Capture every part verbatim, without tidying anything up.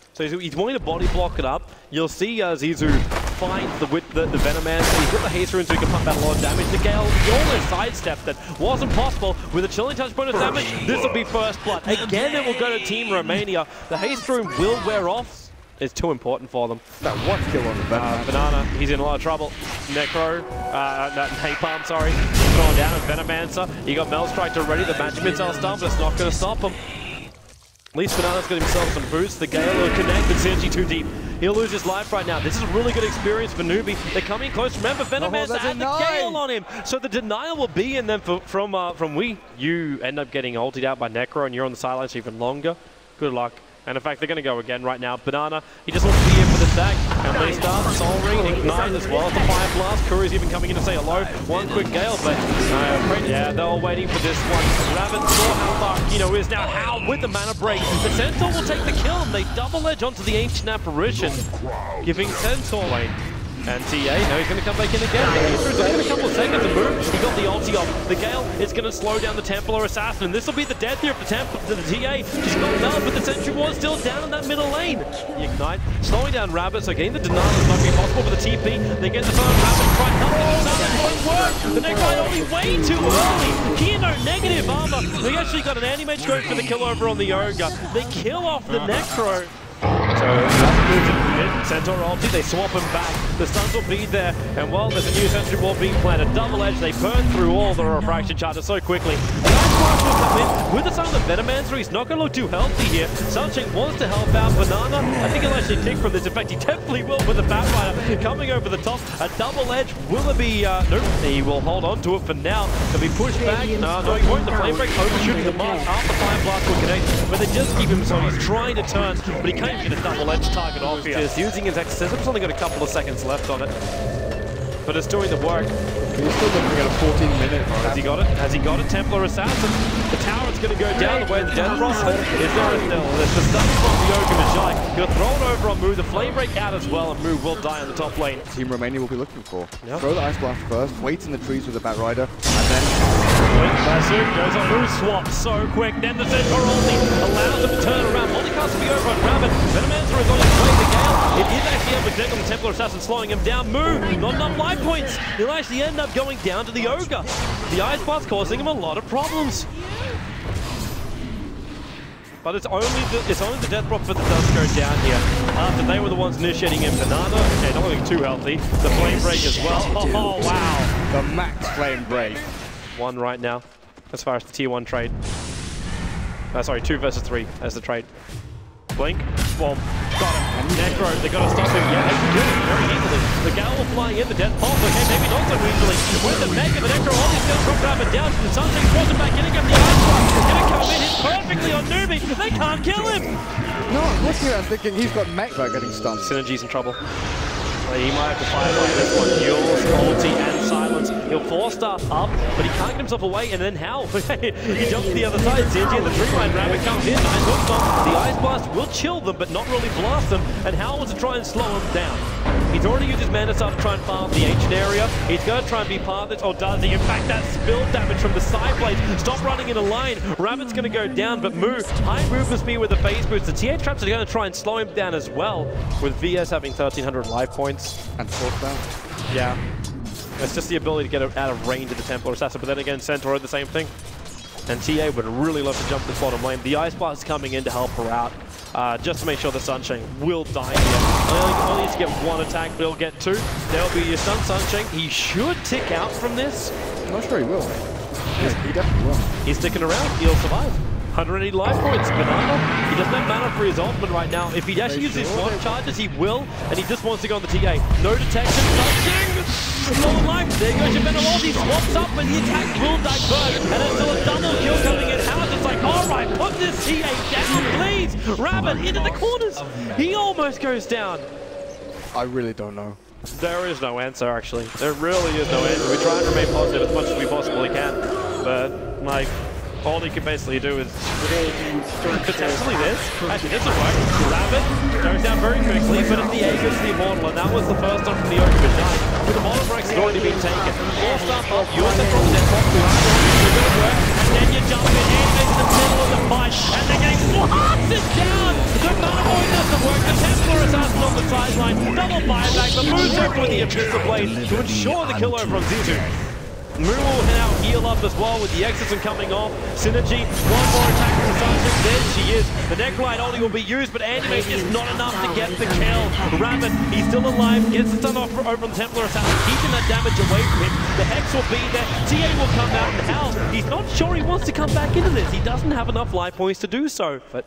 So he's, he's wanting to body block it up. You'll see uh, Zizou finds the with the, the Venomancer. He's got the haste rune so he can pump out a lot of damage. The Gale, the almost sidestep that wasn't possible with a chilling touch bonus damage. This will be first blood. Again, it will go to Team Romania. The haste rune will wear off. It's too important for them. That one kill on the Venom. Uh, Banana, he's in a lot of trouble. Necro, uh, no, Napalm, sorry. He's going down, and Venomancer. He got Melstrike already. The magic missile stun, but it's not going to stop him. At least Banana's got himself some boosts. The Gale will connect, but Synergy too deep. He'll lose his life right now. This is a really good experience for Newbie. They're coming close. Remember, Venomancer had the Gale on him. So the denial will be in them for, from, uh, from we. You end up getting ulted out by Necro, and you're on the sidelines even longer. Good luck. And in fact, they're going to go again right now. Banana, he just wants to be here for the stack. And they start Soul Ring, Ignite as well. The Fire Blast. Kuri's even coming in to say hello. One quick Gale, but uh, yeah, they're all waiting for this one. Rabbit saw how far, you know, is now How with the mana break. The Centaur will take the kill, and they double edge onto the Ancient Apparition, giving Centaur lane. And T A, no, he's going to come back in again. He's taking a couple of seconds to move. He got the ulti off. The Gale is going to slow down the Templar Assassin. And this will be the death here of the Templar to the T A. She's got Mel, but the Sentry Ward's still down in that middle lane. The Ignite, slowing down Rabbit, so getting the denial is not going to be possible for the T P. They get the first Rabbit, try nothing, nothing won't work. The Necrite only way too early. Kino, negative armor. They actually got an anti-mage going for the kill over on the Ogre. They kill off the Necro. So Rabbit moves into the mid, Centaur ulti, they swap him back. The stuns will be there, and well, there's a new Sentry Ward being planted. Double edge, they burn through all the refraction charges so quickly. The Ice Blast will come in with the silent Venomancer. He's not going to look too healthy here. Sunshine wants to help out Banana. I think he'll actually kick from this. In fact, he definitely will with the Batrider coming over the top. A double edge, will it be, uh, nope, he will hold on to it for now. He'll be pushed back. No, no, he won't. The Flame Break overshooting the mark after Fire Blast will connect, but they just keep him so he's trying to turn, but he can't get a double edge target off here. Just using his access, it's only got a couple of seconds left on it, but it's doing the work. He's still looking at a fourteen minute. Has he got it? Has he got a Templar Assassin? The tower is going to go down the way of the Death Frost. Is there a still? There's the stun from the Ogre Magi. He'll throw it over on Moo. The Flame Break out as well, and Moo will die on the top lane. Team Romania will be looking for. Yep. Throw the Ice Blast first, wait in the trees with the Batrider, and then Basu goes on Moo swap so quick. Then the Centaur ulti allows him to turn around. Multicast will be over on Rabbit. Venomancer is on his way. The Gale, it is actually able to connect on the Templar Assassin, slowing him down. Moo, not enough life points. He'll actually end up going down to the Ogre. The Ice Blast causing him a lot of problems. But it's only the, it's only the Death Prop for the does go down here. After they were the ones initiating in Banana, okay, not looking too healthy. The Flame Break as well. Oh, wow. the max Flame Break. One right now, as far as the tier one trade. Uh, sorry, two versus three as the trade. Blink, Swarm, got him. Necro, they got to stop him. Yeah, they can do it very easily. The Gale will flying in, the Death Pulse, okay, maybe not so easily. With the Mega, the Necro, all these guys drop Rabbit down. Sunshine throws him back in again. The Ice Blast is going to come in, hit perfectly on Newbie. They can't kill him. No, I'm looking at it, I'm thinking he's got Mechba getting stunned. Synergy's in trouble. He might have to firefight this one. Yule's ulti and silence. He'll four star up, but he can't get himself away, and then How? He jumps to the other side. Synergy and the three line Rabbit comes in. Nice hook bomb. The Ice Blast will chill them, but not really blast them, and How wants to try and slow him down. He's already used his mana star to try and farm the ancient area. He's going to try and be part of this, or does he? In fact, that spill damage from the side blades. Stop running in a line. Rabbit's going to go down, but Moo, high movement speed with the phase boost. The T A traps are going to try and slow him down as well, with V S having thirteen hundred life points. And fourth down. Yeah. It's just the ability to get out of range of the Templar Assassin, but then again, Centaur the same thing. And T A would really love to jump to the bottom lane. The Ice Blast is coming in to help her out, uh, just to make sure the Sunshine will die here. Only, only needs to get one attack, but he'll get two. There'll be your stun Sunshine. He should tick out from this. I'm not sure he will. Yeah, he definitely will. He's sticking around. He'll survive. one hundred eighty life points. Banana, he doesn't have mana for his ultimate right now. If he actually uses his swap charges, he will, and he just wants to go on the T A. No detection, touching! Full life, there goes your Benelord. He swaps up, and the attack will divert. And there's still a double kill coming in. How's it's like, alright, put this T A down, please! Rabbit into the corners! He almost goes down. I really don't know. There is no answer, actually. There really is no answer. We try and remain positive as much as we possibly can, but, like, all he can basically do is potentially this. Actually, this will work. Rabbit goes down very quickly, but it's the Aegis, the Immortal, and that was the first one from the Ogre Magi. With the Modern Breaks already been taken. Forced up, up, you're the from the Death Box, you're going to work, and then you jump in, and into the middle of the fight, and they're getting blasted down! The Mana Boy doesn't work the sideline. Double buyback, but moves over with the Abyssal Blade to ensure the kill over on Zizu. Moo will now heal up as well with the Exorcism coming off. Synergy, one more attack from Sanjay. There she is. The Necklight only will be used, but Animate is not enough to get the kill. Rabbit, he's still alive, gets the stun off over on Templar Assassin, keeping that damage away from him. The Hex will be there. T A will come out, and Hal, he's not sure he wants to come back into this. He doesn't have enough life points to do so. But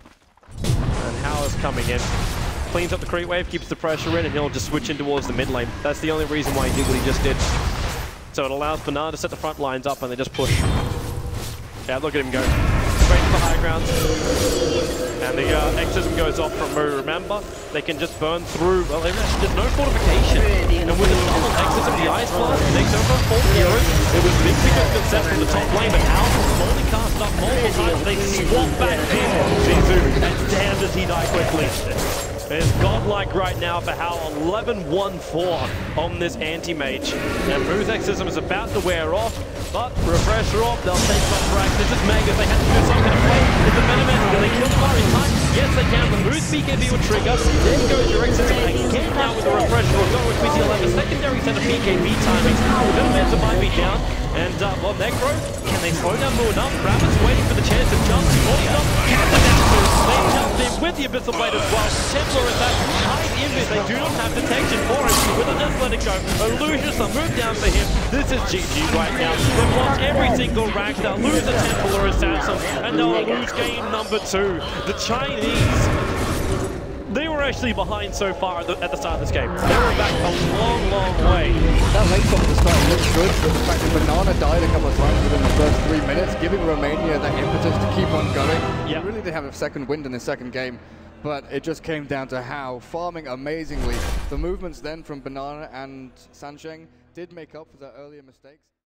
and Hal is coming in. Cleans up the creep wave, keeps the pressure in, and he'll just switch in towards the mid lane. That's the only reason why he did what he just did. So it allows Banana to set the front lines up and they just push. Yeah, look at him go. Straight to the high ground. And the uh, Exorcism goes off from Moo. Remember, they can just burn through. Well, there's no fortification. And with the double Exorcism, the Ice Blast takes over four heroes. It was big because concept from the top lane, but Al slowly cast up multiple times. They swap back in. Zizu, and damn does he die quickly. It's godlike right now for Hal, eleven one four on this anti-mage. And Moo's Exorcism is about to wear off, but refresher off, they'll take some frags. This is Magus, they have to do some kind of play. It's the Venom, can they kill Far in time? Yes, they can. The Moo's B K B will trigger. There goes your Exorcism again now with the refresher. Will go with P T eleven. Secondary set of P K B timings. The Venom might be down. And, uh, well, Necro, can they slow down Moo enough? Rabbit's waiting for the chance to jump. Forced up, gets the down two. They jumped in with the Abyssal Blade as well. Templar is that high invis. They do not have detection for him. With a just let it go. Lucius, a move down for him. This is G G right now. They've lost every single rank. They'll lose a Templar Assassin. And they'll lose game number two. The Chinese, they were actually behind so far at the, at the start of this game. They were back a long, long way. That late top at the start looks good, but the fact that Banana died a couple of times within the first three minutes, giving Romania that impetus to keep on going. Yeah. They really did have a second wind in the second game, but it just came down to how farming amazingly. The movements then from Banana and Sansheng did make up for their earlier mistakes.